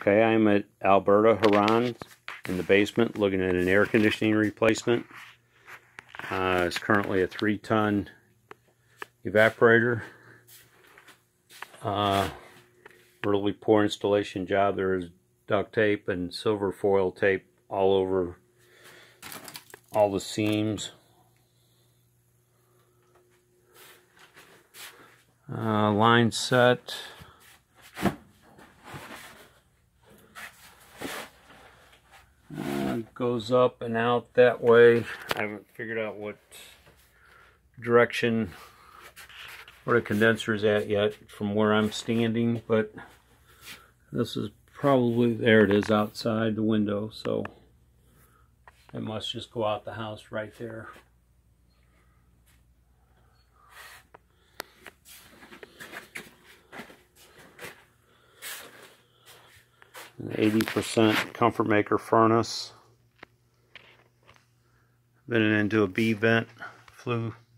Okay, I'm at Alberta Huron in the basement looking at an air conditioning replacement. It's currently a 3-ton evaporator. Really poor installation job. There's duct tape and silver foil tape all over all the seams. Line set. Goes up and out that way. I haven't figured out what direction where the condenser is at yet from where I'm standing, but this is probably, there it is outside the window, so it must just go out the house right there. An 80% Comfort Maker furnace. Been into a B vent, flue